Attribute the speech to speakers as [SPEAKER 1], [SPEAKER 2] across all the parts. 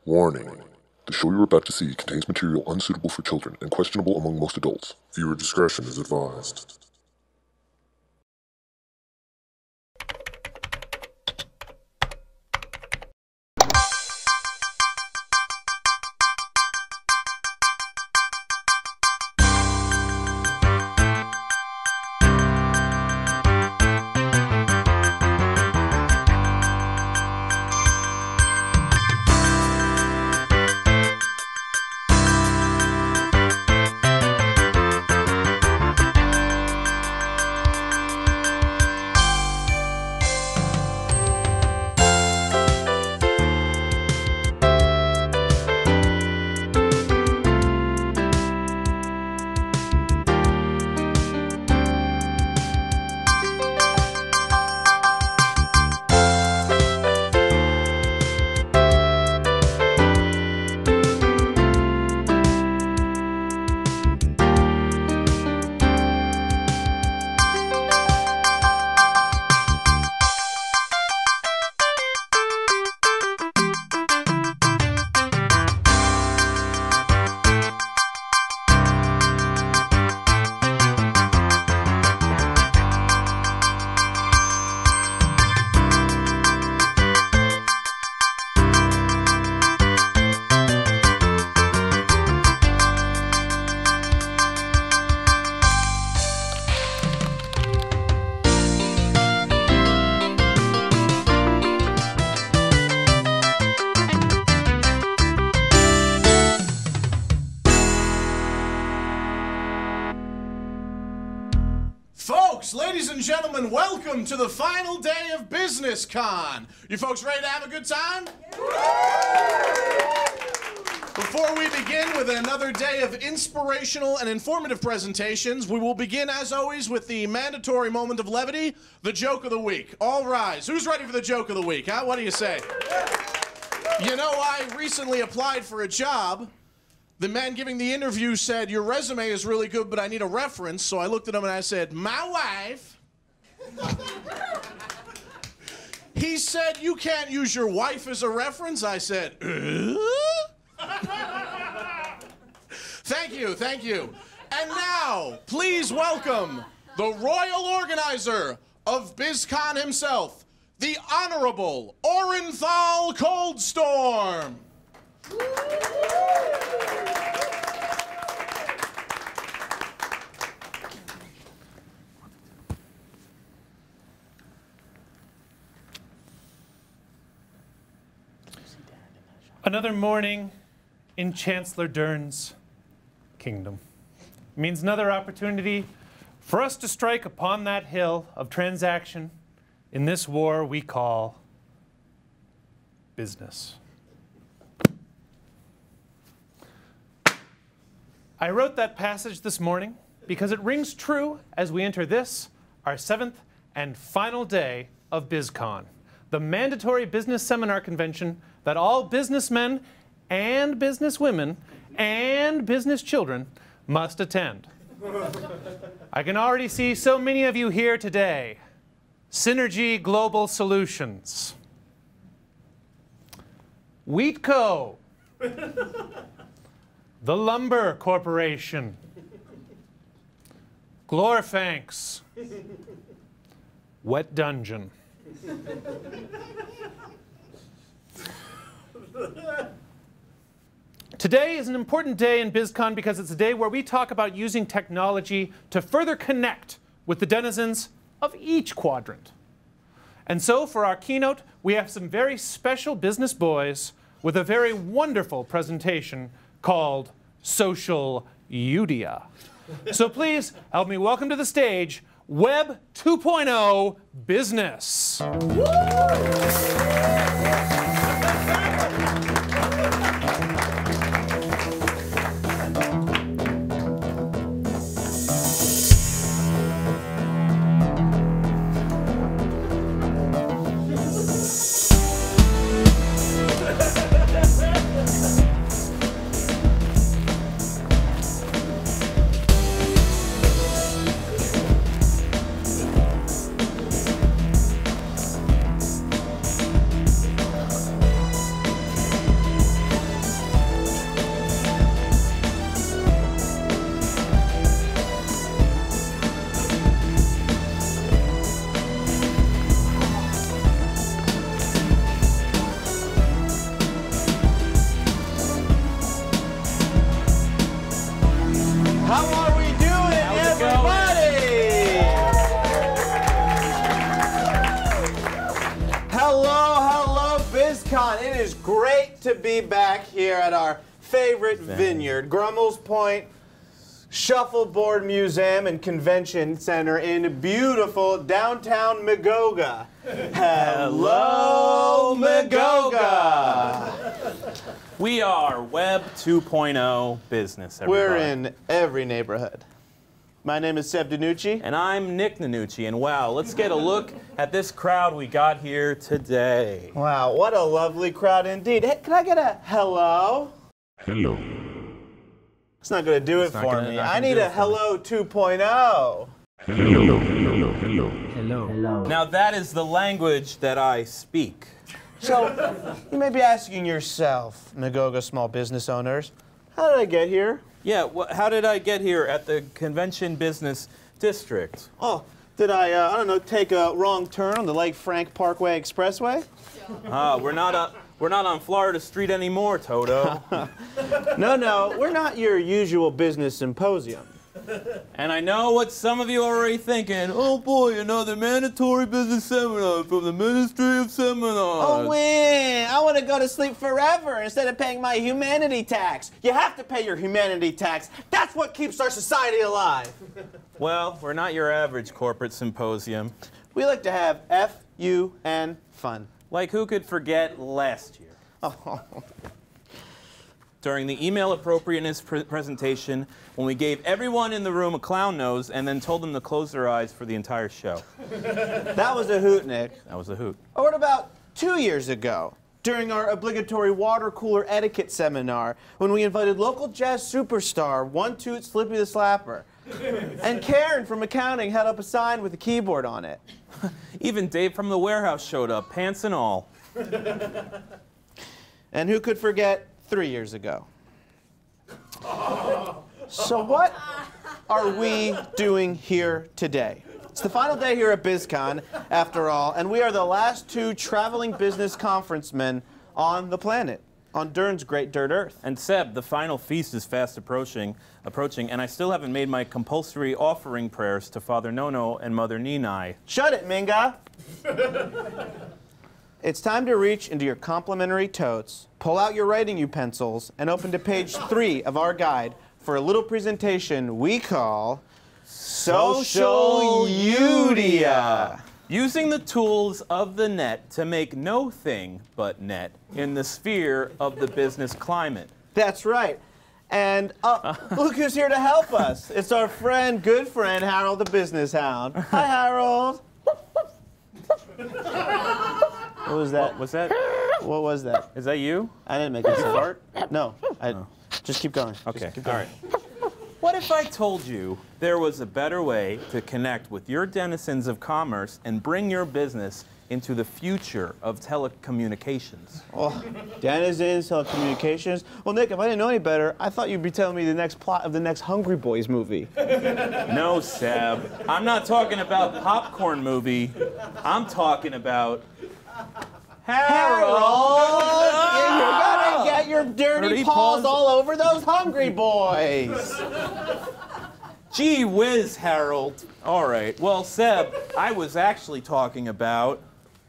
[SPEAKER 1] Warning. The show you're about to see contains material unsuitable for children and questionable among most adults. Viewer discretion is advised.
[SPEAKER 2] Ladies and gentlemen, welcome to the final day of Business Con. You folks ready to have a good time? Before we begin with another day of inspirational and informative presentations, we will begin, as always, with the mandatory moment of levity, the joke of the week. All rise. Who's ready for the joke of the week, huh? What do you say? You know, I recently applied for a job. The man giving the interview said, "Your resume is really good, but I need a reference." So I looked at him and I said, "My wife." He said, "You can't use your wife as a reference." I said, Thank you, thank you. And now, please welcome the royal organizer of BizCon himself, the Honorable Orenthal Coldstorm.
[SPEAKER 3] Another morning in Chancellor Dern's kingdom means another opportunity for us to strike upon that hill of transaction in this war we call business. I wrote that passage this morning because it rings true as we enter this, our 7th and final day of BizCon, the mandatory business seminar convention that all businessmen and businesswomen and business children must attend. I can already see so many of you here today. Synergy Global Solutions, Wheatco, the Lumber Corporation, Glorfanks, Wet Dungeon. Today is an important day in BizCon because it's a day where we talk about using technology to further connect with the denizens of each quadrant. And so for our keynote, we have some very special business boys with a very wonderful presentation called Social Udia. So please help me welcome to the stage Web 2.0 Business.
[SPEAKER 4] How are we doing, everybody? Hello, BizCon. It is great to be back here at our favorite vineyard, Grummel's Point Shuffleboard Museum and Convention Center in beautiful downtown McGowan. Hello, McGowan.
[SPEAKER 5] We are Web 2.0 business, everybody.
[SPEAKER 4] We're in every neighborhood. My name is Seb DiNatale.
[SPEAKER 5] And I'm Nick Nanucci, and wow, let's get a look at this crowd we got here today.
[SPEAKER 4] Wow, what a lovely crowd indeed. Hey, can I get a hello?
[SPEAKER 1] Hello.
[SPEAKER 4] It's not going to do it for me. I need a hello 2.0.
[SPEAKER 1] Hello, hello, hello. Hello.
[SPEAKER 5] Now that is the language that I speak.
[SPEAKER 4] So, you may be asking yourself, McGowan small business owners, how did I get here?
[SPEAKER 5] Yeah, how did I get here at the Convention Business District?
[SPEAKER 4] Oh, did I don't know, take a wrong turn on the Lake Frank Parkway Expressway?
[SPEAKER 5] We're not on Florida Street anymore, Toto.
[SPEAKER 4] No, we're not your usual business symposium.
[SPEAKER 5] And I know what some of you are already thinking. Oh boy, another mandatory business seminar from the Ministry of Seminars.
[SPEAKER 4] Oh, man, I want to go to sleep forever instead of paying my humanity tax. You have to pay your humanity tax. That's what keeps our society alive.
[SPEAKER 5] Well, we're not your average corporate symposium.
[SPEAKER 4] We like to have F-U-N fun.
[SPEAKER 5] Like who could forget last year? During the email appropriateness presentation, when we gave everyone in the room a clown nose and then told them to close their eyes for the entire show.
[SPEAKER 4] That was a hoot, Nick.
[SPEAKER 5] That was a hoot.
[SPEAKER 4] Or what about 2 years ago, during our obligatory water cooler etiquette seminar, when we invited local jazz superstar One Toot Slippy the Slapper, and Karen from accounting held up a sign with a keyboard on it.
[SPEAKER 5] Even Dave from the warehouse showed up, pants and all.
[SPEAKER 4] And who could forget 3 years ago? So what are we doing here today? It's the final day here at BizCon, after all, and we are the last two traveling business conferencemen on the planet, on Dern's great dirt earth.
[SPEAKER 5] And Seb, the final feast is fast approaching, and I still haven't made my compulsory offering prayers to Father Nono and Mother Naney.
[SPEAKER 4] Shut it, Minga! It's time to reach into your complimentary totes, pull out your writing utensils, and open to page 3 of our guide for a little presentation we call Social Udia.
[SPEAKER 5] Using the tools of the net to make no thing but net in the sphere of the business climate.
[SPEAKER 4] That's right. And look who's here to help us. It's our friend, good friend, Harold the Business Hound. Hi, Harold. What was that?
[SPEAKER 5] What was that?
[SPEAKER 4] What was that?
[SPEAKER 5] Is that you?
[SPEAKER 4] I didn't make a fart. No. Just keep going.
[SPEAKER 5] Okay, all right. What if I told you there was a better way to connect with your denizens of commerce and bring your business into the future of telecommunications?
[SPEAKER 4] Oh, denizens, telecommunications. Well, Nick, if I didn't know any better, I thought you'd be telling me the next plot of the next Hungry Boys movie.
[SPEAKER 5] No, Seb. I'm not talking about popcorn movie. I'm talking about Harold!
[SPEAKER 4] You're gonna get your dirty paws all over those Hungry Boys!
[SPEAKER 5] Gee whiz, Harold. All right. Well, Seb, I was actually talking about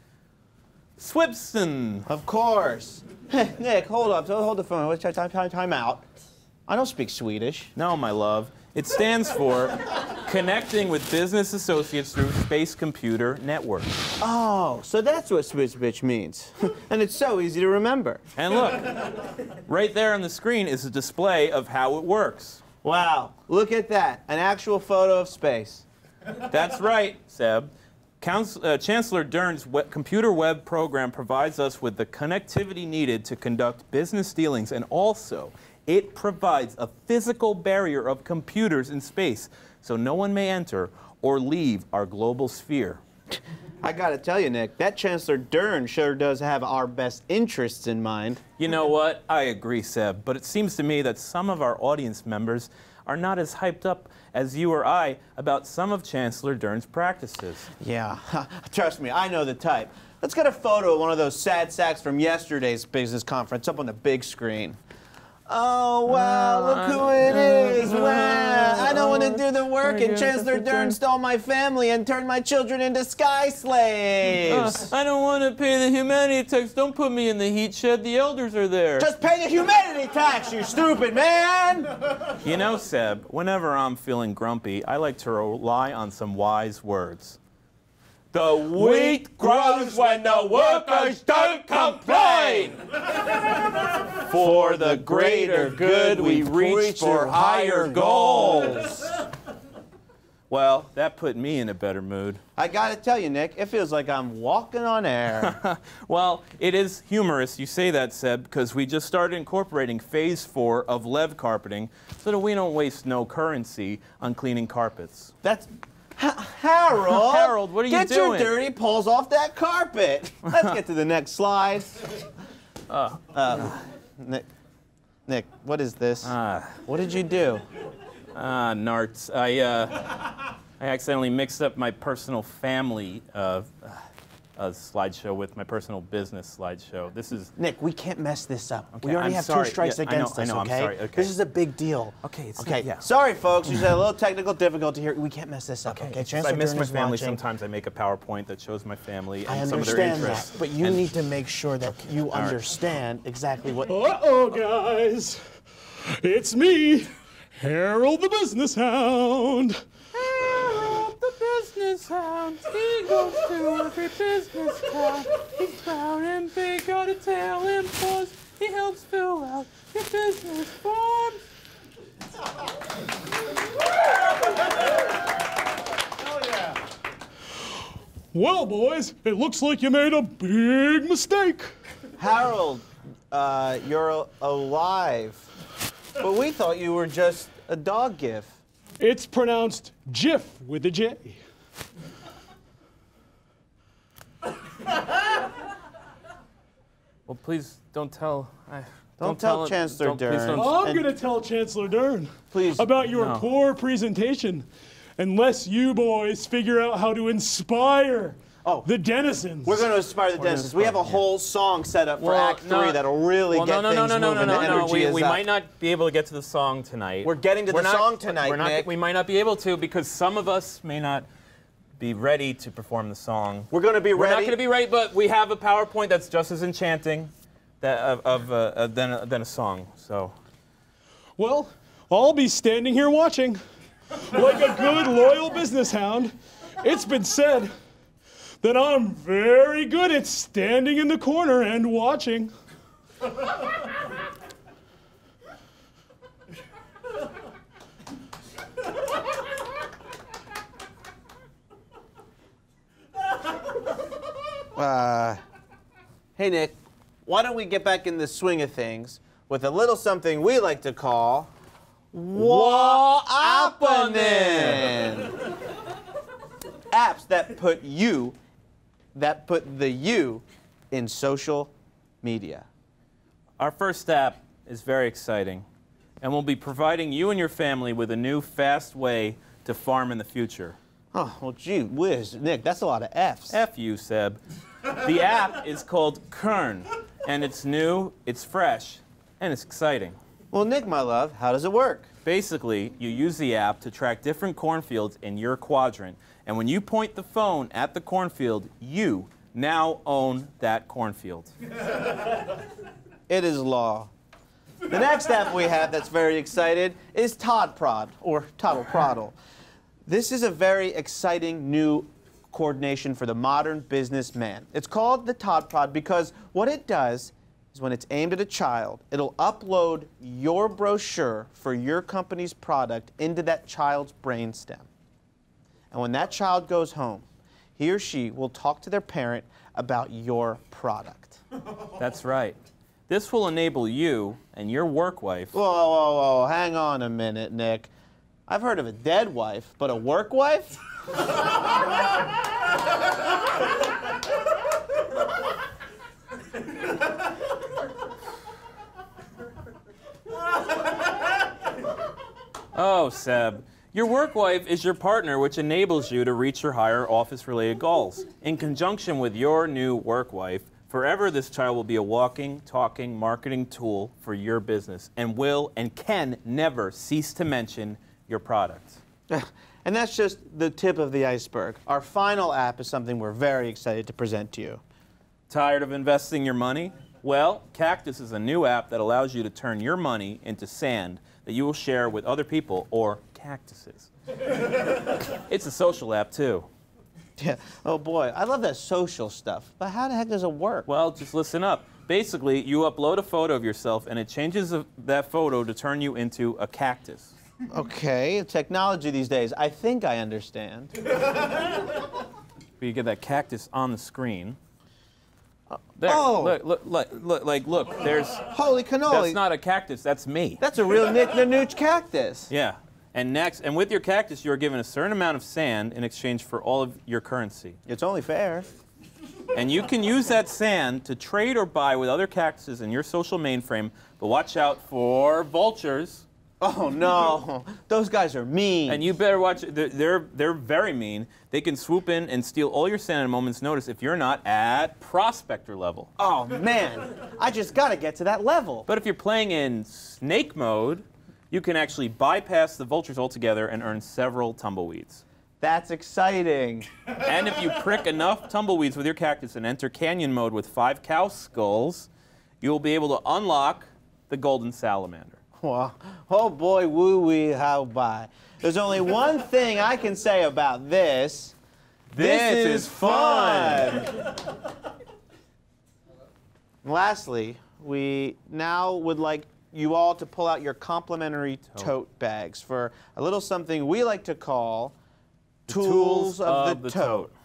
[SPEAKER 5] Swipson.
[SPEAKER 4] Of course. Nick, hold up. Hold the phone. Time out. I don't speak Swedish.
[SPEAKER 5] No, my love. It stands for Connecting with Business Associates Through Space Computer Network.
[SPEAKER 4] Oh, so that's what Switch Bitch means. And it's so easy to remember.
[SPEAKER 5] And look, right there on the screen is a display of how it works.
[SPEAKER 4] Wow, look at that. An actual photo of space.
[SPEAKER 5] That's right, Seb. Chancellor Dern's computer web program provides us with the connectivity needed to conduct business dealings, and also it provides a physical barrier of computers in space so no one may enter or leave our global sphere.
[SPEAKER 4] I gotta tell you, Nick, that Chancellor Dern sure does have our best interests in mind.
[SPEAKER 5] You know what? I agree, Seb, but it seems to me that some of our audience members are not as hyped up as you or I about some of Chancellor Dern's practices.
[SPEAKER 4] Yeah, trust me, I know the type. Let's get a photo of one of those sad sacks from yesterday's business conference up on the big screen. Oh, wow, look who it is. Wow, I don't want to do the work, and Chancellor Dern stole my family and turned my children into sky slaves.
[SPEAKER 5] I don't want to pay the humanity tax. Don't put me in the heat shed. The elders are there.
[SPEAKER 4] Just pay the humanity tax, you stupid man!
[SPEAKER 5] You know, Seb, whenever I'm feeling grumpy, I like to rely on some wise words. The wheat grows when the workers don't complain. For the greater good, we reach for higher goals. Well, that put me in a better mood.
[SPEAKER 4] I gotta tell you, Nick, it feels like I'm walking on air.
[SPEAKER 5] Well, it is humorous you say that, Seb, because we just started incorporating phase 4 of lev carpeting so that we don't waste no currency on cleaning carpets.
[SPEAKER 4] That's... Harold!
[SPEAKER 5] Harold, what are you doing?
[SPEAKER 4] Get your dirty paws off that carpet. Let's get to the next slide. Nick, what is this? What did you do?
[SPEAKER 5] Narts. I accidentally mixed up my personal family slideshow with my personal business slideshow. This is...
[SPEAKER 4] Nick, we can't mess this up.
[SPEAKER 5] Okay,
[SPEAKER 4] we already
[SPEAKER 5] I'm
[SPEAKER 4] have
[SPEAKER 5] sorry.
[SPEAKER 4] 2 strikes
[SPEAKER 5] Yeah,
[SPEAKER 4] against us,
[SPEAKER 5] I know,
[SPEAKER 4] okay?
[SPEAKER 5] I'm sorry. Okay.
[SPEAKER 4] This is a big deal.
[SPEAKER 5] Okay, it's
[SPEAKER 4] okay.
[SPEAKER 5] yeah.
[SPEAKER 4] Sorry, folks. We just had a little technical difficulty here. We can't mess this up, okay?
[SPEAKER 5] It's just
[SPEAKER 4] Chancellor
[SPEAKER 5] I miss
[SPEAKER 4] Dern
[SPEAKER 5] my
[SPEAKER 4] is
[SPEAKER 5] family.
[SPEAKER 4] watching.
[SPEAKER 5] Sometimes I make a PowerPoint that shows my family
[SPEAKER 4] I
[SPEAKER 5] and some of their
[SPEAKER 4] understand
[SPEAKER 5] interests.
[SPEAKER 4] that, but you need to make sure that you understand exactly what...
[SPEAKER 6] Uh-oh, guys. It's me, Harold the Business Hound.
[SPEAKER 5] Harold the Business Hound, he goes to every business town. He's brown and big, got a tail and paws. He helps fill out your business forms.
[SPEAKER 6] Well, boys, it looks like you made a big mistake.
[SPEAKER 4] Harold, you're alive. But we thought you were just a dog gif.
[SPEAKER 6] It's pronounced Jif with a J.
[SPEAKER 5] Well, please don't tell.
[SPEAKER 4] Don't tell Chancellor Dern.
[SPEAKER 5] Please don't,
[SPEAKER 6] I'm going to tell Chancellor Dern
[SPEAKER 4] Please.
[SPEAKER 6] about your
[SPEAKER 5] No.
[SPEAKER 6] poor presentation unless you boys figure out how to inspire the denizens.
[SPEAKER 4] We're going to inspire the denizens. We have a whole song set up for Act 3 that'll really get things moving. The energy is
[SPEAKER 5] we
[SPEAKER 4] up.
[SPEAKER 5] might not be able to get to the song tonight.
[SPEAKER 4] We're getting to the song tonight, Nick.
[SPEAKER 5] We might not be able to because some of us may not be ready to perform the song.
[SPEAKER 4] We're going to be
[SPEAKER 5] We're
[SPEAKER 4] ready.
[SPEAKER 5] not going to be ready, but we have a PowerPoint that's just as enchanting than a song. So.
[SPEAKER 6] Well, I'll be standing here watching. Like a good, loyal business hound, it's been said that I'm very good at standing in the corner and watching.
[SPEAKER 4] Hey, Nick, why don't we get back in the swing of things with a little something we like to call What Happening? Apps that put the you in social media.
[SPEAKER 5] Our first app is very exciting, and we'll be providing you and your family with a new, fast way to farm in the future.
[SPEAKER 4] Oh, well, gee whiz, Nick, that's a lot of F's.
[SPEAKER 5] F you, Seb. The app is called Kern, and it's new, it's fresh, and it's exciting.
[SPEAKER 4] Well, Nick, my love, how does it work?
[SPEAKER 5] Basically, you use the app to track different cornfields in your quadrant, and when you point the phone at the cornfield, you now own that cornfield.
[SPEAKER 4] It is law. The next app we have that's very excited is Todd Prod, or Toddle Proddle. This is a very exciting new coordination for the modern businessman. It's called the Todd Prod because what it does is when it's aimed at a child, it'll upload your brochure for your company's product into that child's brainstem. And when that child goes home, he or she will talk to their parent about your product.
[SPEAKER 5] That's right. This will enable you and your work wife.
[SPEAKER 4] Whoa, whoa, whoa, hang on a minute, Nick. I've heard of a dead wife, but a work wife?
[SPEAKER 5] Oh, Seb. Your work wife is your partner, which enables you to reach your higher office-related goals. In conjunction with your new work wife, Forever, this child will be a walking, talking marketing tool for your business and will and can never cease to mention your product.
[SPEAKER 4] And that's just the tip of the iceberg. Our final app is something we're very excited to present to you.
[SPEAKER 5] Tired of investing your money? Well, Cactus is a new app that allows you to turn your money into sand that you will share with other people or cactuses. It's a social app, too.
[SPEAKER 4] Yeah. Oh boy, I love that social stuff. But how the heck does it work?
[SPEAKER 5] Well, just listen up. Basically, you upload a photo of yourself, and it changes that photo to turn you into a cactus.
[SPEAKER 4] Okay, technology these days. I think I understand.
[SPEAKER 5] You get that cactus on the screen. There,
[SPEAKER 4] oh!
[SPEAKER 5] Look, there's...
[SPEAKER 4] Holy cannoli!
[SPEAKER 5] That's not a cactus, that's me.
[SPEAKER 4] That's a real Nooch cactus.
[SPEAKER 5] Yeah. And with your cactus, you're given a certain amount of sand in exchange for all of your currency.
[SPEAKER 4] It's only fair.
[SPEAKER 5] And you can use that sand to trade or buy with other cactuses in your social mainframe, but watch out for vultures.
[SPEAKER 4] Oh no, those guys are mean.
[SPEAKER 5] And you better watch, they're very mean. They can swoop in and steal all your sand at a moment's notice if you're not at prospector level.
[SPEAKER 4] Oh man, I just gotta get to that level.
[SPEAKER 5] But if you're playing in snake mode, you can actually bypass the vultures altogether and earn several tumbleweeds.
[SPEAKER 4] That's exciting.
[SPEAKER 5] And if you prick enough tumbleweeds with your cactus and enter canyon mode with 5 cow skulls, you'll be able to unlock the golden salamander.
[SPEAKER 4] Well, oh boy, woo-wee, how bye. There's only one thing I can say about this. This is fun! Lastly, we now would like you all to pull out your complimentary tote bags for a little something we like to call Tools of the Tote.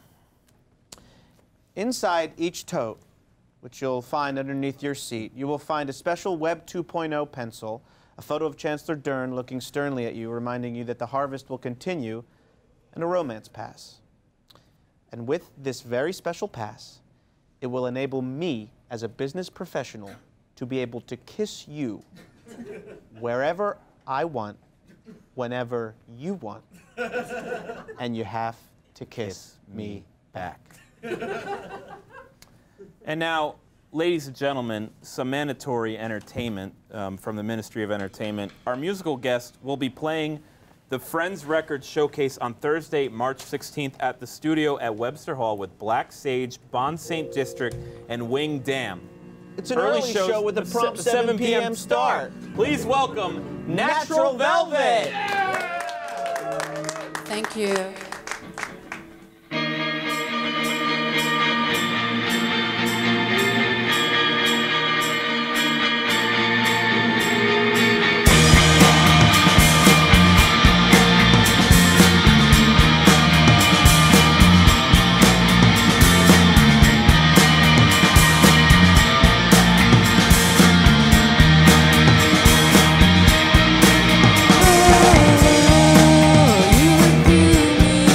[SPEAKER 4] Inside each tote, which you'll find underneath your seat, you will find a special Web 2.0 pencil, a photo of Chancellor Dern looking sternly at you, reminding you that the harvest will continue, and a romance pass. And with this very special pass, it will enable me, as a business professional, to be able to kiss you wherever I want, whenever you want. And you have to kiss me back.
[SPEAKER 5] And now, ladies and gentlemen, some mandatory entertainment from the Ministry of Entertainment. Our musical guest will be playing the Friends Records Showcase on Thursday, March 16th at the studio at Webster Hall with Black Sage, Bond St. District, and Wing Dam.
[SPEAKER 4] It's an early show with a prompt 7 p.m. start.
[SPEAKER 5] Please welcome Natural Velvet.
[SPEAKER 7] Thank you.
[SPEAKER 8] You would do me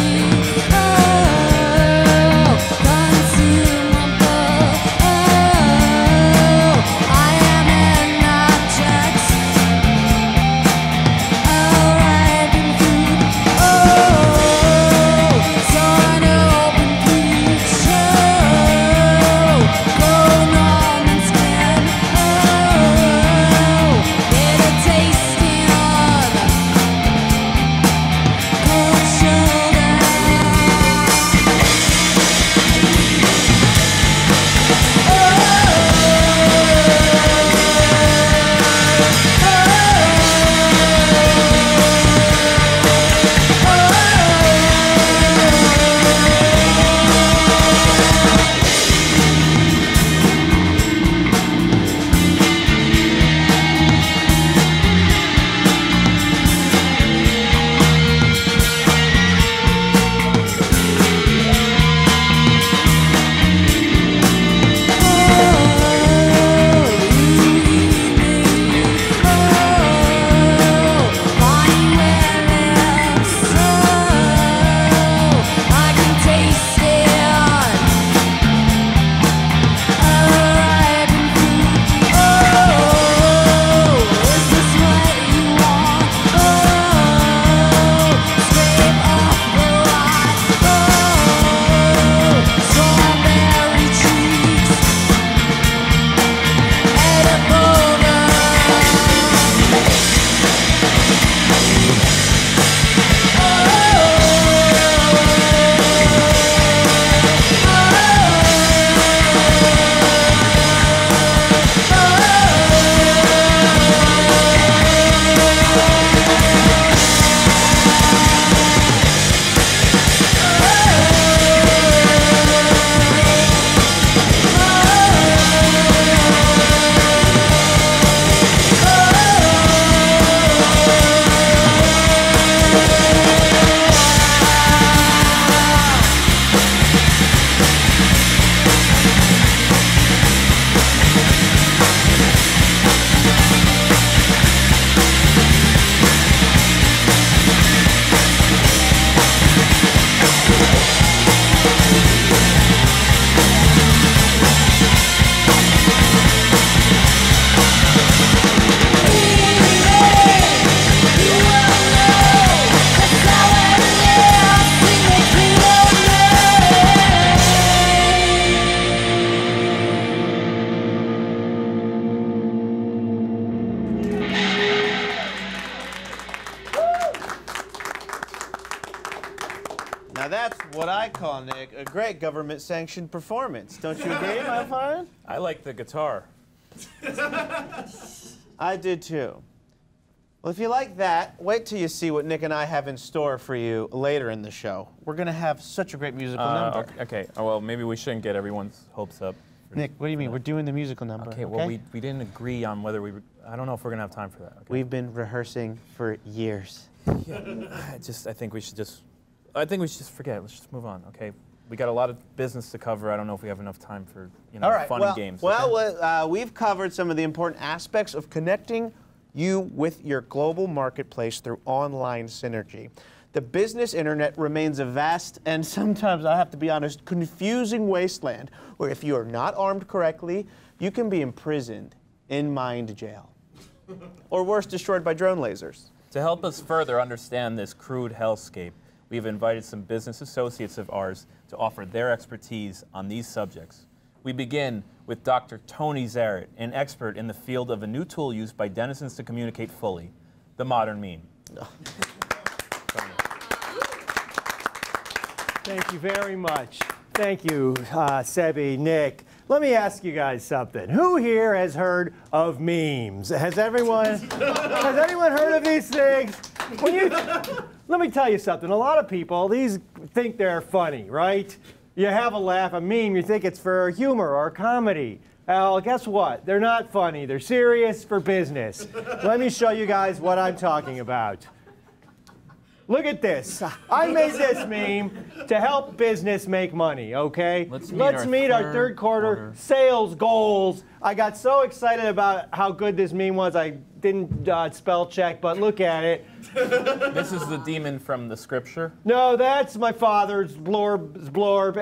[SPEAKER 4] That's what I call, Nick, a great government-sanctioned performance. Don't you agree, my friend?
[SPEAKER 5] I like the guitar.
[SPEAKER 4] I did too. Well, if you like that, wait till you see what Nick and I have in store for you later in the show. We're going to have such a great musical number.
[SPEAKER 5] Okay. Oh, well, maybe we shouldn't get everyone's hopes up.
[SPEAKER 4] Nick, what do you mean? We're doing the musical number.
[SPEAKER 5] Okay, well, we didn't agree on whether I don't know if we're going to have time for that. Okay?
[SPEAKER 4] We've been rehearsing for years.
[SPEAKER 5] I think we should just forget it. Let's just move on, okay? We got a lot of business to cover. I don't know if we have enough time for,
[SPEAKER 4] All right,
[SPEAKER 5] fun and games.
[SPEAKER 4] Well, we've covered some of the important aspects of connecting you with your global marketplace through online synergy. The business internet remains a vast and sometimes, I have to be honest, confusing wasteland where if you are not armed correctly, you can be imprisoned in mind jail. Or worse, destroyed by drone lasers.
[SPEAKER 5] To help us further understand this crude hellscape, we've invited some business associates of ours to offer their expertise on these subjects. We begin with Dr. Tony Zaret, an expert in the field of a new tool used by denizens to communicate fully, the modern meme.
[SPEAKER 7] Thank you very much. Thank you, Sebi, Nick. Let me ask you guys something. Who here has heard of memes? Has anyone heard of these things? Let me tell you something. A lot of people, these think they're funny, right? You have a laugh, a meme, you think it's for humor or comedy. Well, guess what? They're not funny. They're serious for business. Let me show you guys what I'm talking about. Look at this. I made this meme to help business make money, okay? Let's meet our third quarter sales goals. I got so excited about how good this meme was, I didn't spell check, but look at it.
[SPEAKER 5] This is the demon from the scripture?
[SPEAKER 7] No, that's my father's blorb,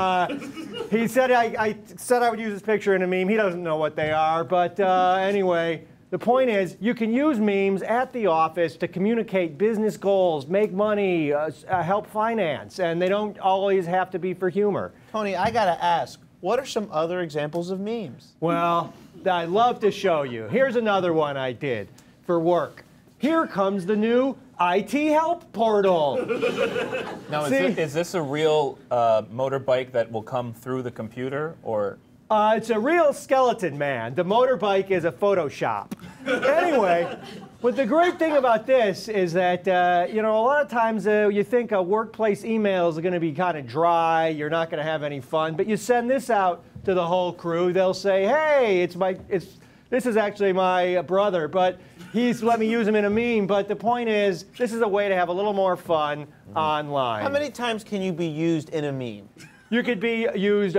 [SPEAKER 7] and he said I said I would use this picture in a meme. He doesn't know what they are, but anyway. The point is, you can use memes at the office to communicate business goals, make money, help finance, and they don't always have to be for humor.
[SPEAKER 4] Tony, I gotta ask, what are some other examples of memes?
[SPEAKER 7] Well, I'd love to show you. Here's another one I did for work. Here comes the new IT help portal.
[SPEAKER 5] Now, is this a real motorbike that will come through the computer, or?
[SPEAKER 7] It's a real skeleton man. The motorbike is a Photoshop. Anyway, but the great thing about this is that, a lot of times you think a workplace emails are going to be kind of dry, you're not going to have any fun, but you send this out to the whole crew, they'll say, hey, this is actually my brother, but he's let me use him in a meme, but the point is, this is a way to have a little more fun online.
[SPEAKER 4] How many times can you be used in a meme?
[SPEAKER 7] You could be used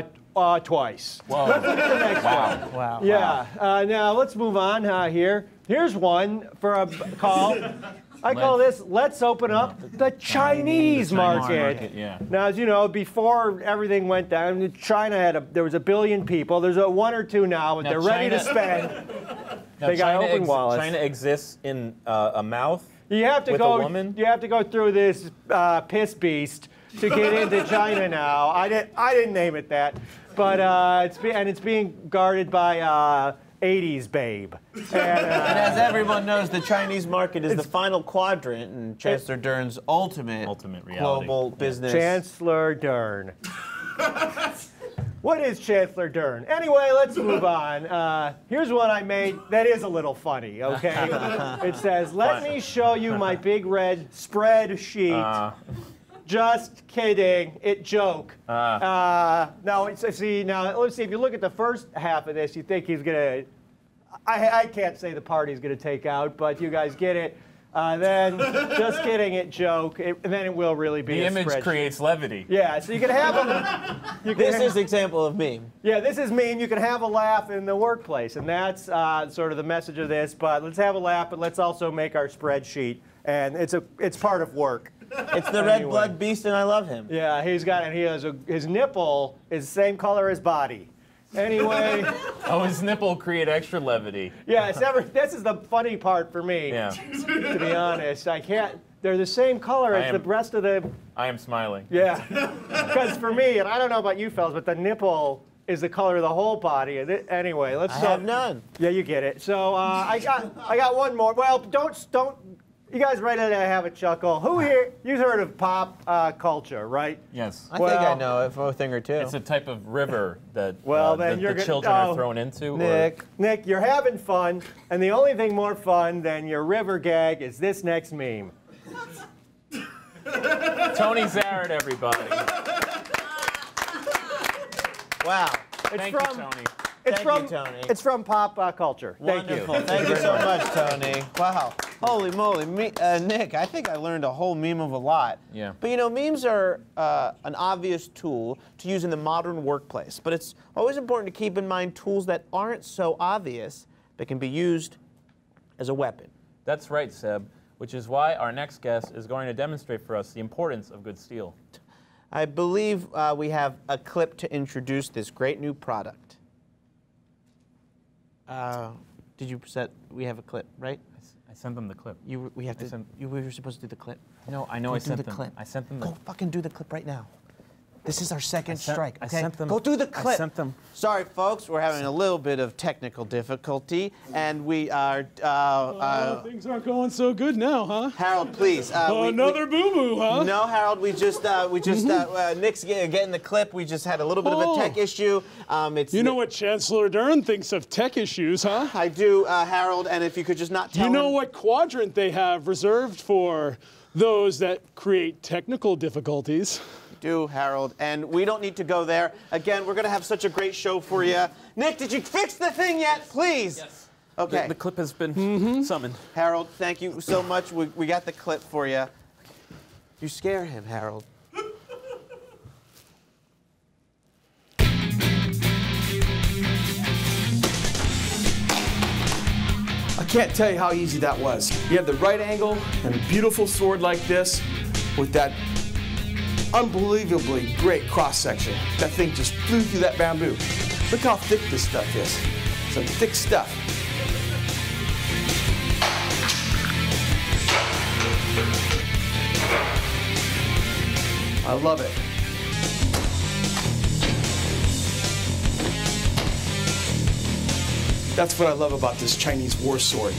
[SPEAKER 7] twice.
[SPEAKER 5] Whoa.
[SPEAKER 7] Let's look at the next one.
[SPEAKER 4] Wow.
[SPEAKER 7] Yeah. Now let's move on here. Here's one for a call. I call this "Let's open up the Chinese market."
[SPEAKER 5] Yeah.
[SPEAKER 7] Now, as you know, before everything went down, China there was 1 billion people. There's one or two now, but they're ready to spend. They got open wallets.
[SPEAKER 5] China exists in a mouth.
[SPEAKER 7] You have to
[SPEAKER 5] with
[SPEAKER 7] go.
[SPEAKER 5] A woman?
[SPEAKER 7] You have to go through this piss beast to get into China now. I didn't name it that, but it's being guarded by 80s babe. And
[SPEAKER 4] as everyone knows, the Chinese market is the final quadrant in Chancellor Dern's ultimate
[SPEAKER 5] reality.
[SPEAKER 4] Global business.
[SPEAKER 7] Chancellor Dern. What is Chancellor Dern? Anyway, let's move on. Here's one I made that is a little funny, okay? It says, let me show you my big red spreadsheet. Just kidding. Joke. Now, let's see. If you look at the first half of this, you think he's going to... I can't say the party's going to take out, but you guys get it. Then, just kidding, joke. And then it will really be
[SPEAKER 5] the
[SPEAKER 7] a
[SPEAKER 5] image
[SPEAKER 7] spreadsheet.
[SPEAKER 5] Creates levity.
[SPEAKER 7] Yeah, so you can have a...
[SPEAKER 4] This is example of meme.
[SPEAKER 7] Yeah, this is meme. You can have a laugh in the workplace, and that's sort of the message of this. But let's have a laugh, but let's also make our spreadsheet. And it's part of work.
[SPEAKER 4] It's the red blood beast, and I love him.
[SPEAKER 7] Yeah, his nipple is the same color as body. Anyway.
[SPEAKER 5] Oh, his nipple create extra levity.
[SPEAKER 7] Yeah, this is the funny part for me.
[SPEAKER 5] Yeah.
[SPEAKER 7] To be honest, they're the same color as the rest of the.
[SPEAKER 5] I am smiling.
[SPEAKER 7] Yeah, because for me, and I don't know about you fellas, but the nipple is the color of the whole body. Anyway, let's.
[SPEAKER 4] I have none.
[SPEAKER 7] Yeah, you get it. So I got one more. Well, don't. You guys ready to have a chuckle? Who here, you've heard of pop culture, right?
[SPEAKER 5] Yes.
[SPEAKER 4] I think I know it for a thing or two.
[SPEAKER 5] It's a type of river that
[SPEAKER 7] then
[SPEAKER 5] the
[SPEAKER 7] you're gonna-
[SPEAKER 5] children are thrown into.
[SPEAKER 7] Nick, you're having fun, and the only thing more fun than your river gag is this next meme.
[SPEAKER 5] Tony Zaret, everybody.
[SPEAKER 4] Wow.
[SPEAKER 5] Thank you, Tony.
[SPEAKER 4] Thank you, Tony.
[SPEAKER 7] It's from pop culture.
[SPEAKER 4] Wonderful.
[SPEAKER 7] Thank you.
[SPEAKER 4] Thank you so much, Tony. Wow. Holy moly. Nick, I think I learned a whole meme of a lot.
[SPEAKER 5] Yeah.
[SPEAKER 4] But you know, memes are an obvious tool to use in the modern workplace. But it's always important to keep in mind tools that aren't so obvious but can be used as a weapon.
[SPEAKER 5] That's right, Seb, which is why our next guest is going to demonstrate for us the importance of good steel.
[SPEAKER 4] I believe we have a clip to introduce this great new product. Did you set? We have a clip, right?
[SPEAKER 5] I sent them the clip.
[SPEAKER 4] We were supposed to do the clip.
[SPEAKER 5] No, I know.
[SPEAKER 4] Go
[SPEAKER 5] I
[SPEAKER 4] do
[SPEAKER 5] sent
[SPEAKER 4] the
[SPEAKER 5] them.
[SPEAKER 4] clip.
[SPEAKER 5] I sent them.
[SPEAKER 4] Go fucking do the clip right now. This is our second strike.
[SPEAKER 5] I
[SPEAKER 4] Okay?
[SPEAKER 5] sent them.
[SPEAKER 4] Go do the clip.
[SPEAKER 5] I sent them.
[SPEAKER 4] Sorry, folks. We're having a little bit of technical difficulty, and we are.
[SPEAKER 6] Things aren't going so good now, huh?
[SPEAKER 4] Harold, please.
[SPEAKER 6] Another boo-boo, huh?
[SPEAKER 4] No, Harold. Nick's getting the clip. We just had a little bit of a tech issue.
[SPEAKER 6] You know what Chancellor Dern thinks of tech issues, huh?
[SPEAKER 4] I do, Harold. And if you could just not tell
[SPEAKER 6] You know
[SPEAKER 4] him.
[SPEAKER 6] what quadrant they have reserved for those that create technical difficulties?
[SPEAKER 4] Do, Harold, and we don't need to go there. Again, we're going to have such a great show for you. Nick, did you fix the thing yet, please?
[SPEAKER 5] Yes.
[SPEAKER 4] Okay.
[SPEAKER 5] The clip has been summoned.
[SPEAKER 4] Harold, thank you so much. We got the clip for you. You scare him, Harold.
[SPEAKER 8] I can't tell you how easy that was. You have the right angle and a beautiful sword like this with that unbelievably great cross-section. That thing just flew through that bamboo. Look how thick this stuff is. Some thick stuff. I love it. That's what I love about this Chinese war sword.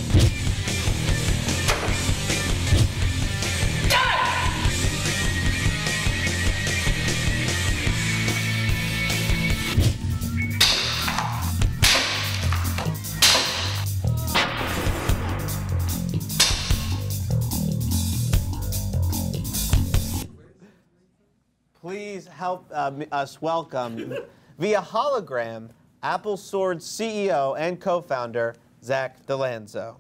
[SPEAKER 4] Please help us welcome, via hologram, Apple Sword's CEO and co-founder, Zach DeLanzo.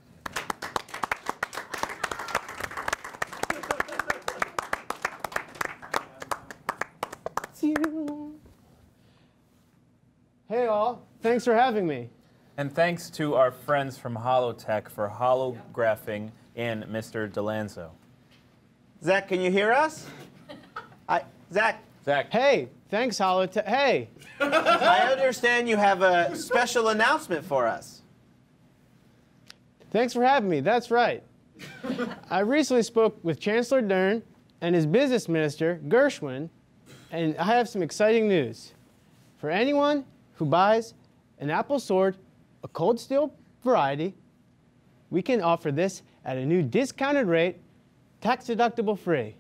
[SPEAKER 9] Hey all, thanks for having me.
[SPEAKER 5] And thanks to our friends from Holotech for holographing in Mr. DeLanzo.
[SPEAKER 4] Zach, can you hear us? Zach.
[SPEAKER 9] Hey, thanks Holotech. Hey.
[SPEAKER 4] I understand you have a special announcement for us.
[SPEAKER 9] Thanks for having me, that's right. I recently spoke with Chancellor Dern and his business minister, Gershwin, and I have some exciting news. For anyone who buys an Apple Sword, a cold steel variety, we can offer this at a new discounted rate, tax deductible free.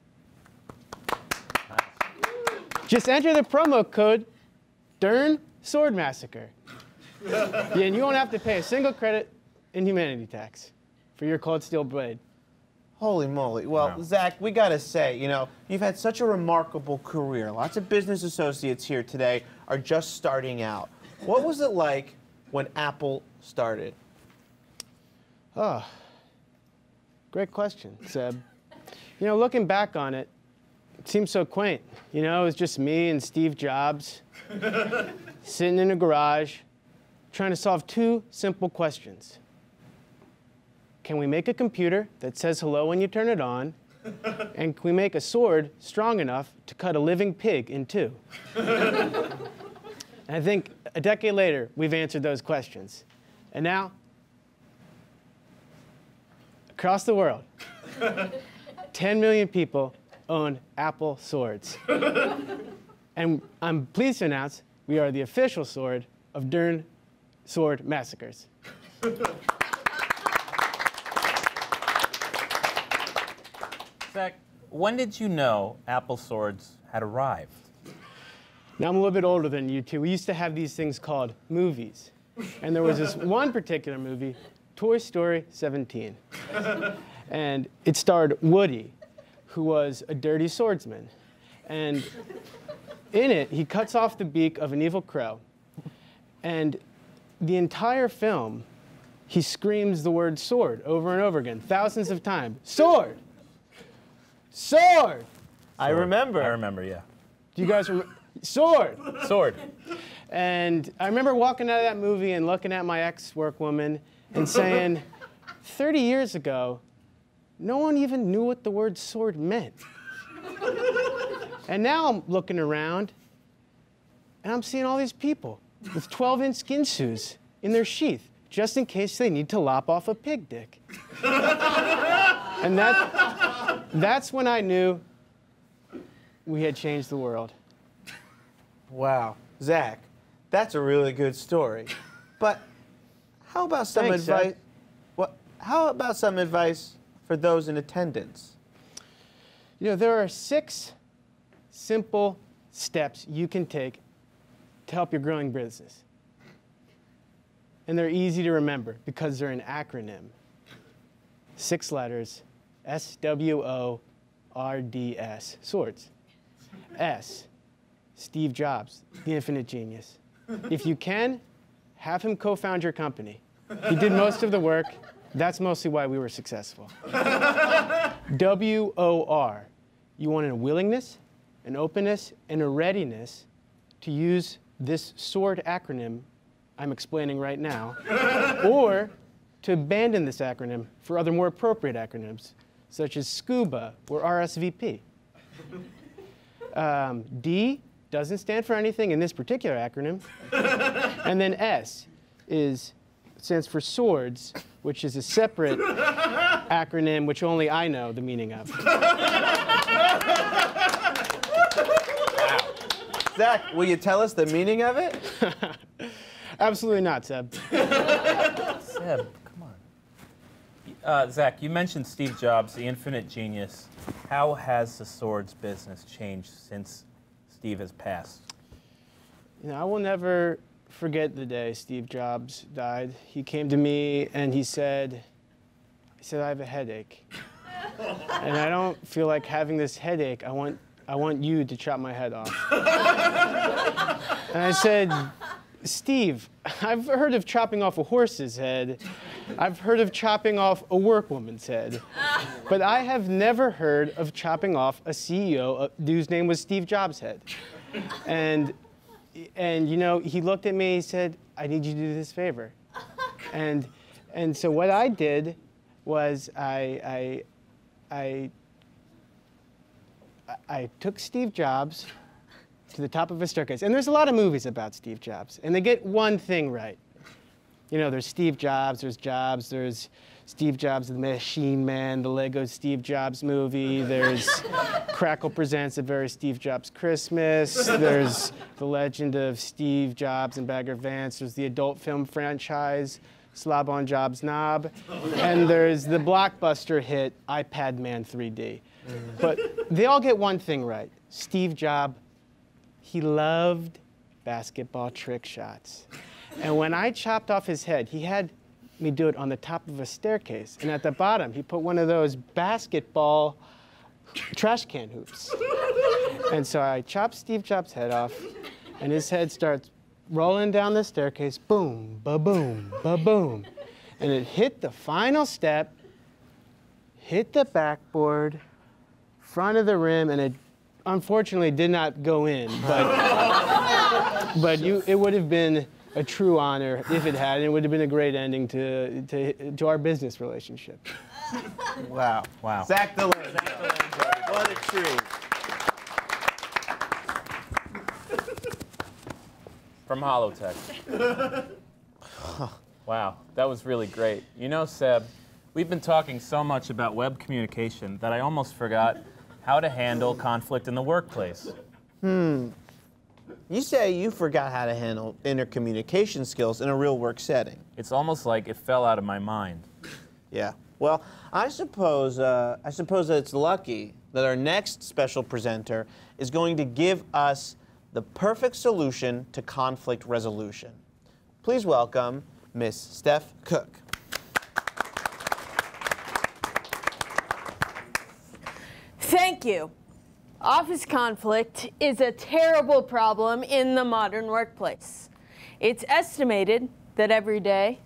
[SPEAKER 9] Just enter the promo code Dern Sword Massacre. Yeah, and you won't have to pay a single credit in humanity tax for your cold steel blade.
[SPEAKER 4] Holy moly. Well, wow. Zach, we got to say, you know, you've had such a remarkable career. Lots of business associates here today are just starting out. What was it like when Apple started?
[SPEAKER 9] Oh, great question, Seb. You know, looking back on it, it seems so quaint. You know, it was just me and Steve Jobs sitting in a garage trying to solve two simple questions. Can we make a computer that says hello when you turn it on? And can we make a sword strong enough to cut a living pig in two? And I think a decade later, we've answered those questions. And now, across the world, 10 million people own Apple swords. And I'm pleased to announce we are the official sword of Dern Sword Massacres.
[SPEAKER 5] Zach, when did you know Apple swords had arrived?
[SPEAKER 9] Now, I'm a little bit older than you two. We used to have these things called movies. And there was this one particular movie, Toy Story 17. And it starred Woody, who was a dirty swordsman. And in it, he cuts off the beak of an evil crow. And the entire film, he screams the word sword over and over again, thousands of times. Sword! Sword!
[SPEAKER 4] I remember.
[SPEAKER 5] I remember, yeah.
[SPEAKER 9] Do you guys remember? Sword!
[SPEAKER 5] Sword.
[SPEAKER 9] And I remember walking out of that movie and looking at my ex-workwoman and saying, 30 years ago, no one even knew what the word sword meant. And now I'm looking around, and I'm seeing all these people with 12-inch skin shoes in their sheath, just in case they need to lop off a pig dick. And that's when I knew we had changed the world.
[SPEAKER 4] Wow. Zach, that's a really good story. But how about some
[SPEAKER 9] Thanks,
[SPEAKER 4] advice?
[SPEAKER 9] Zach.
[SPEAKER 4] How about some advice for those in attendance?
[SPEAKER 9] You know, there are 6 simple steps you can take to help your growing business. And they're easy to remember because they're an acronym. 6 letters, S-W-O-R-D-S, swords. S, Steve Jobs, the infinite genius. If you can, have him co-found your company. He did most of the work. That's mostly why we were successful. W-O-R, you want a willingness, an openness, and a readiness to use this sword acronym I'm explaining right now, or to abandon this acronym for other more appropriate acronyms, such as SCUBA or RSVP. D doesn't stand for anything in this particular acronym. And then S stands for swords, which is a separate acronym which only I know the meaning of.
[SPEAKER 4] Zach, will you tell us the meaning of it?
[SPEAKER 9] Absolutely not, Seb.
[SPEAKER 5] Seb, come on. Zach, you mentioned Steve Jobs, the infinite genius. How has the swords business changed since Steve has passed?
[SPEAKER 9] You know, I will never forget the day Steve Jobs died. He came to me and he said, I have a headache. And I don't feel like having this headache. I want you to chop my head off. And I said, Steve, I've heard of chopping off a horse's head. I've heard of chopping off a workwoman's head. But I have never heard of chopping off a CEO whose name was Steve Jobs' head. And you know, he looked at me, he said, I need you to do this favor. And so what I did was I took Steve Jobs to the top of a staircase. And there's a lot of movies about Steve Jobs, and they get one thing right. You know, there's Steve Jobs, there's Steve Jobs the Machine Man, the Lego Steve Jobs movie, there's Crackle Presents A Very Steve Jobs Christmas, there's The Legend of Steve Jobs and Bagger Vance, there's the adult film franchise, Slob on Jobs Knob, and there's the blockbuster hit iPad Man 3D. But they all get one thing right. Steve Jobs, he loved basketball trick shots. And when I chopped off his head, he had me do it on the top of a staircase. And at the bottom, he put one of those basketball trash can hoops. And so I chopped Steve Jobs' head off, and his head starts rolling down the staircase, boom, ba-boom, ba-boom. And it hit the final step, hit the backboard, front of the rim, and it unfortunately did not go in. But it would have been a true honor if it had, and it would have been a great ending to our business relationship.
[SPEAKER 4] Wow.
[SPEAKER 5] Wow.
[SPEAKER 4] Zach DeLange. What a treat.
[SPEAKER 5] From Holotech. Wow, that was really great. You know, Seb, we've been talking so much about web communication that I almost forgot how to handle conflict in the workplace.
[SPEAKER 4] You say you forgot how to handle intercommunication skills in a real work setting.
[SPEAKER 5] It's almost like it fell out of my mind.
[SPEAKER 4] Yeah. Well, I suppose that it's lucky that our next special presenter is going to give us the perfect solution to conflict resolution. Please welcome Miss Steph Cook.
[SPEAKER 10] Thank you. Office conflict is a terrible problem in the modern workplace. It's estimated that every day,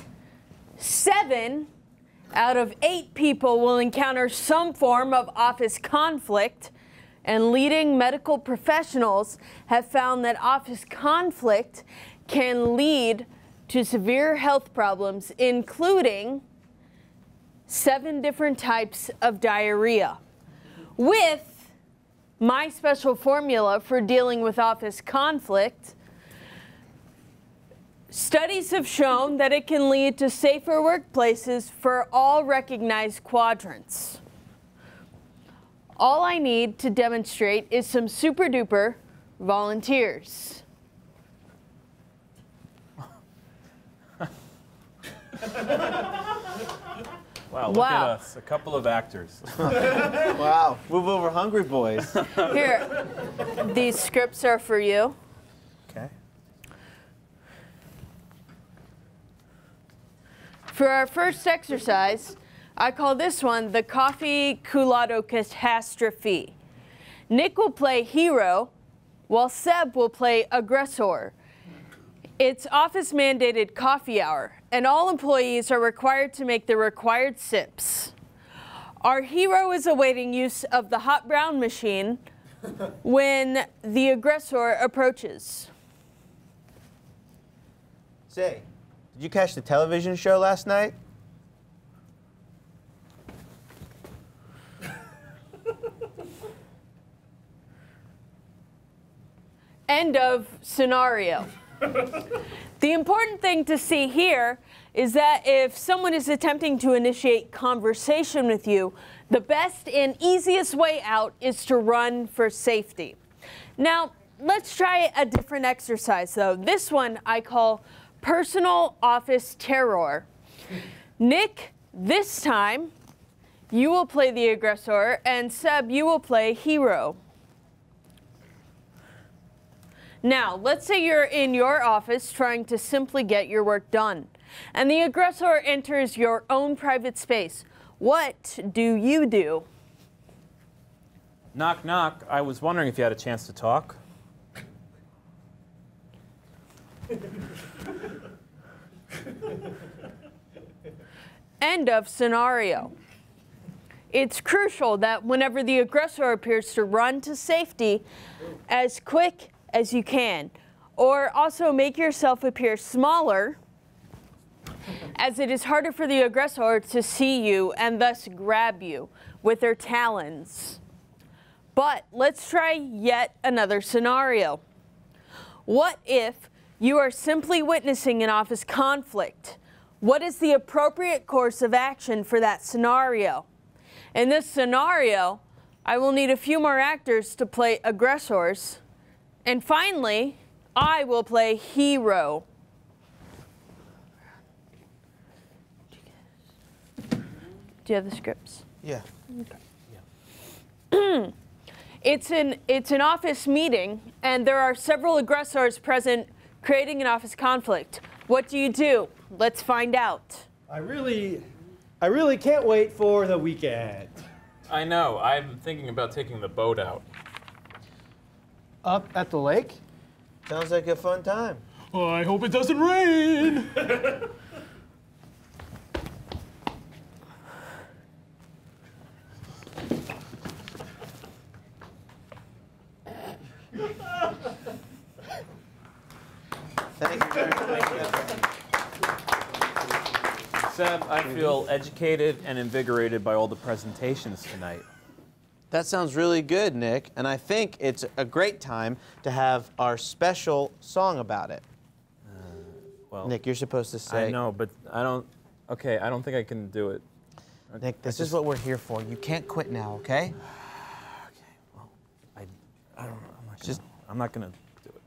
[SPEAKER 10] 7 out of 8 people will encounter some form of office conflict, and leading medical professionals have found that office conflict can lead to severe health problems, including 7 different types of diarrhea. With my special formula for dealing with office conflict, studies have shown that it can lead to safer workplaces for all recognized quadrants. All I need to demonstrate is some super duper volunteers.
[SPEAKER 5] Wow, look at us, a couple of actors.
[SPEAKER 4] Wow, move over, hungry boys.
[SPEAKER 10] Here, these scripts are for you.
[SPEAKER 4] Okay.
[SPEAKER 10] For our first exercise, I call this one the coffee culotte catastrophe. Nick will play hero, while Seb will play aggressor. It's office-mandated coffee hour, and all employees are required to make the required sips. Our hero is awaiting use of the hot brown machine when the aggressor approaches.
[SPEAKER 4] Say, did you catch the television show last night?
[SPEAKER 10] End of scenario. The important thing to see here is that if someone is attempting to initiate conversation with you, the best and easiest way out is to run for safety. Now, let's try a different exercise though. This one I call personal office terror. Nick, this time you will play the aggressor, and Seb, you will play hero. Now, let's say you're in your office trying to simply get your work done, and the aggressor enters your own private space. What do you do?
[SPEAKER 5] Knock, knock. I was wondering if you had a chance to talk.
[SPEAKER 10] End of scenario. It's crucial that whenever the aggressor appears to run to safety as quick as you can, or also make yourself appear smaller, as it is harder for the aggressor to see you and thus grab you with their talons. But let's try yet another scenario. What if you are simply witnessing an office conflict? What is the appropriate course of action for that scenario? In this scenario, I will need a few more actors to play aggressors. And finally, I will play hero. Do you have the scripts?
[SPEAKER 4] Yeah.
[SPEAKER 10] Okay. It's an office meeting, and there are several aggressors present, creating an office conflict. What do you do? Let's find out.
[SPEAKER 7] I really can't wait for the weekend.
[SPEAKER 5] I know. I'm thinking about taking the boat out.
[SPEAKER 9] Up at the lake?
[SPEAKER 4] Sounds like a fun time.
[SPEAKER 6] Oh, I hope it doesn't rain.
[SPEAKER 4] Thank you very much.
[SPEAKER 5] Seb, I feel educated and invigorated by all the presentations tonight.
[SPEAKER 4] That sounds really good, Nick, and I think it's a great time to have our special song about it.
[SPEAKER 5] Well,
[SPEAKER 4] Nick, you're supposed to say.
[SPEAKER 5] I know, but I don't. Okay, I don't think I can do it.
[SPEAKER 4] Nick, this is what we're here for. You can't quit now, okay?
[SPEAKER 5] Okay. Well, I don't. I'm not gonna do it.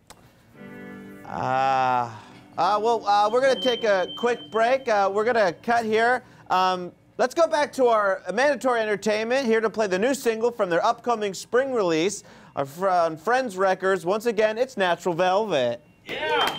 [SPEAKER 4] We're gonna take a quick break. We're gonna cut here. Let's go back to our mandatory entertainment. Here to play the new single from their upcoming spring release on Friends Records. Once again, it's Natural Velvet.
[SPEAKER 3] Yeah!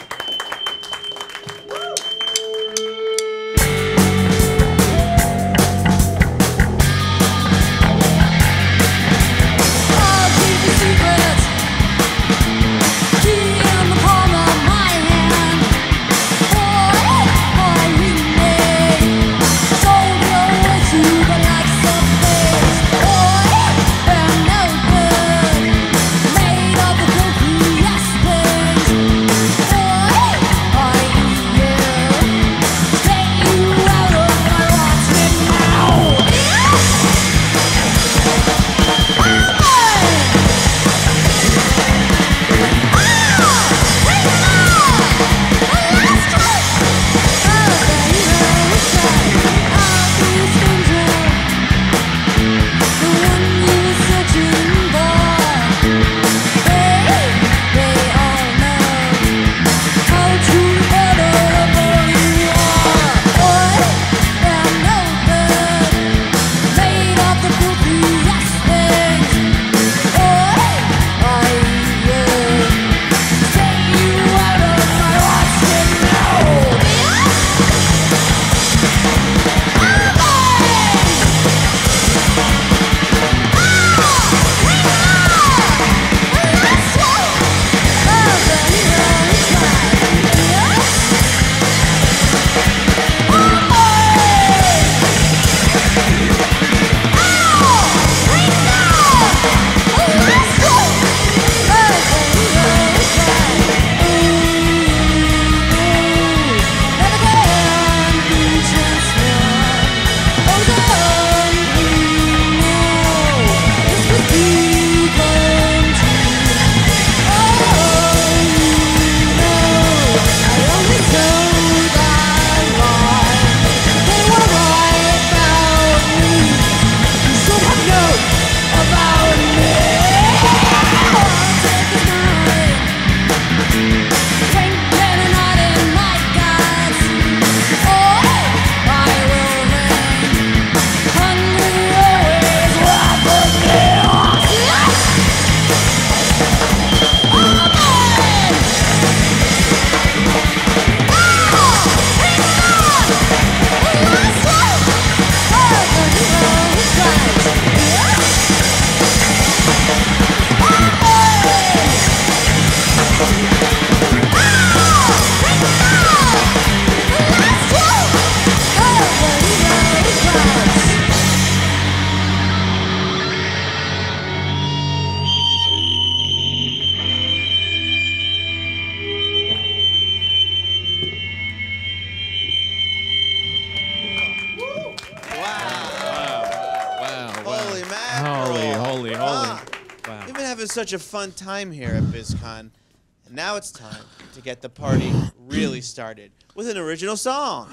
[SPEAKER 4] Such a fun time here at BizCon. And now it's time to get the party really started with an original song.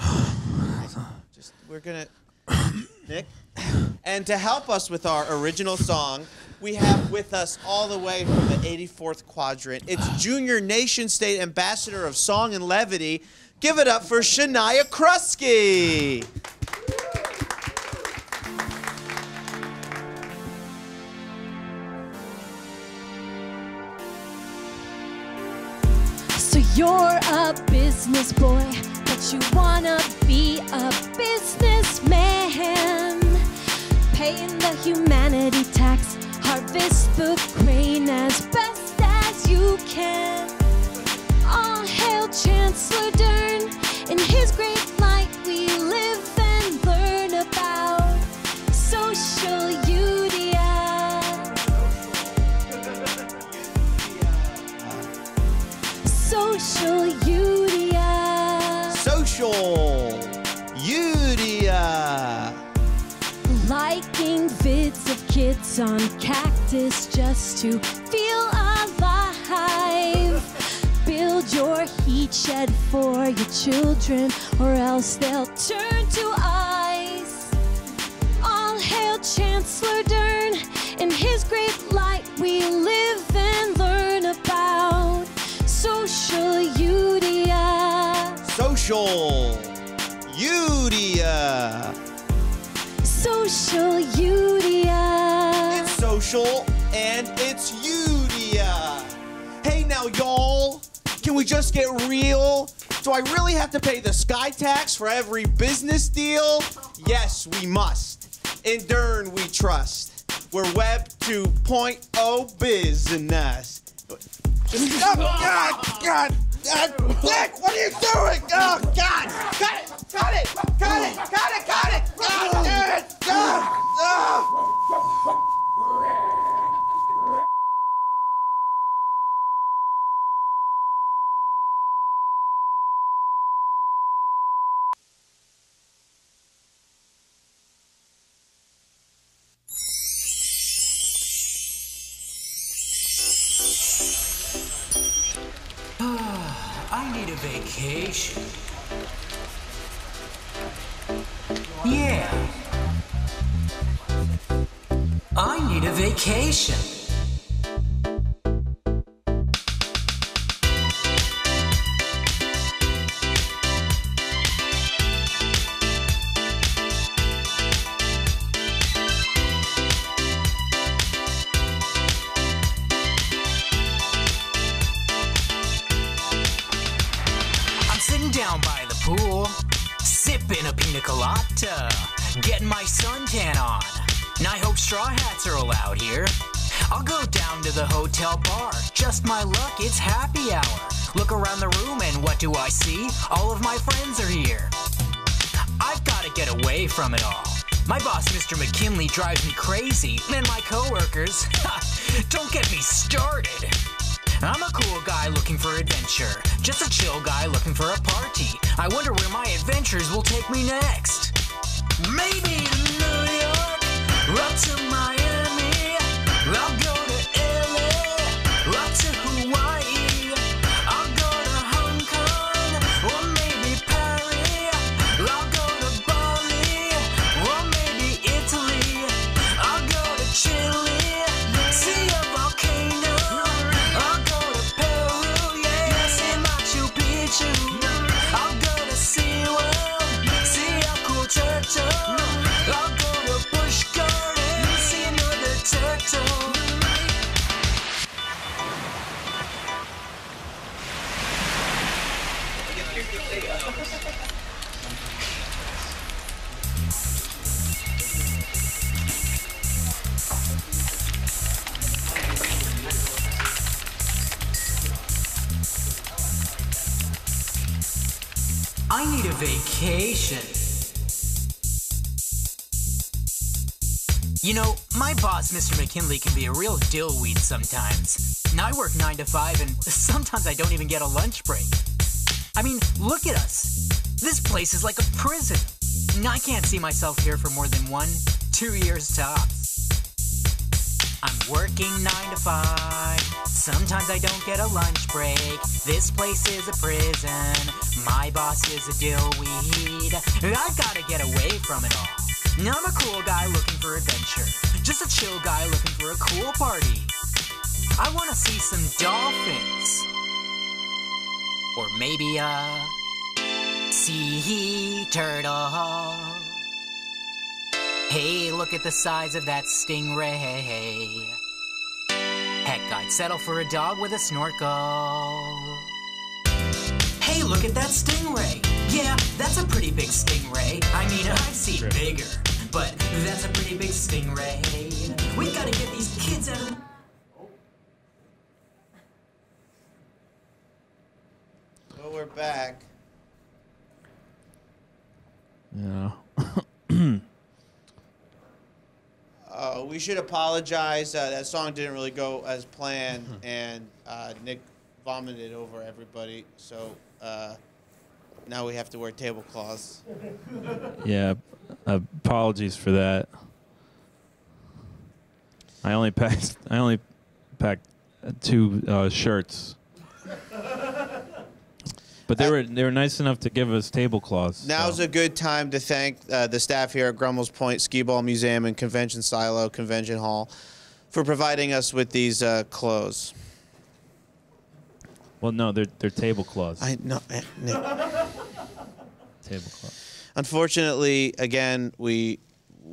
[SPEAKER 4] We're gonna, Nick. And to help us with our original song, we have with us all the way from the 84th quadrant, it's Junior Nation State Ambassador of Song and Levity. Give it up for Shania Krusky.
[SPEAKER 11] So you're a business boy, but you wanna be a businessman. Paying the humanity tax, harvest the grain as best as you can. All hail Chancellor Dern, in his great light we live and learn about social UDI. Social UDI.
[SPEAKER 4] Social UDI.
[SPEAKER 11] Liking vids of kids on cactus just to feel alive. Build your heat shed for your children, or else they'll turn to ice. All hail Chancellor Dern, in his great light we live and learn about social UDI.
[SPEAKER 4] Social UDI.
[SPEAKER 12] special, and it's Udia. Hey now, y'all, can we just get real? Do I really have to pay the sky tax for every business deal? Yes, we must. In Dern, we trust. We're Web 2.0 business. Oh, God! Nick, what are you doing? Oh, God! Cut it! Cut it! Cut it! Cut it! Cut it! God damn it!
[SPEAKER 13] I need a vacation. Yeah. I need a vacation. Sipping a pina colada, getting my suntan on. And I hope straw hats are allowed here. I'll go down to the hotel bar. Just my luck, it's happy hour. Look around the room and what do I see? All of my friends are here. I've got to get away from it all. My boss, Mr. McKinley, drives me crazy. And my coworkers, don't get me started. I'm a cool guy looking for adventure. Just a chill guy looking for a party. I wonder where my adventures will take me next. Maybe to New York, up to Miami. I'll go to LA, up to Hawaii. I'll go to Hong Kong, or maybe Paris. I'll go to Bali, or maybe Italy. I'll go to Chile, see a volcano. I'll go to Peru, yeah, see Machu Picchu. I'll go to SeaWorld, see a cool turtle. I'll go to Busch Gardens, see another turtle. I need a vacation. You know, my boss, Mr. McKinley, can be a real dillweed sometimes. Now, I work 9 to 5, and sometimes I don't even get a lunch break. I mean, look at us. This place is like a prison. And I can't see myself here for more than 1-2 years tops. I'm working 9 to 5. Sometimes I don't get a lunch break. This place is a prison. My boss is a dillweed. I've got to get away from it all. Now I'm a cool guy looking for adventure. Just a chill guy looking for a cool party. I want to see some dolphins. Or maybe a sea turtle. Hey, look at the size of that stingray. Heck, I'd settle for a dog with a snorkel. Hey, look at that stingray. Yeah, that's a pretty big stingray. I mean, I've seen bigger, but that's a pretty big stingray. We gotta get these kids out of...
[SPEAKER 12] Well, we're back.
[SPEAKER 5] Yeah.
[SPEAKER 12] We should apologize. That song didn't really go as planned, and Nick vomited over everybody. So now we have to wear tablecloths.
[SPEAKER 5] Yeah, apologies for that. I only packed 2 shirts. But they were nice enough to give us tablecloths.
[SPEAKER 12] Now's a good time to thank the staff here at Grummel's Point Ski Ball Museum and Convention Silo Convention Hall for providing us with these clothes.
[SPEAKER 5] Well, no, they're tablecloths.
[SPEAKER 12] I know.
[SPEAKER 5] Tablecloth.
[SPEAKER 12] Unfortunately, again, we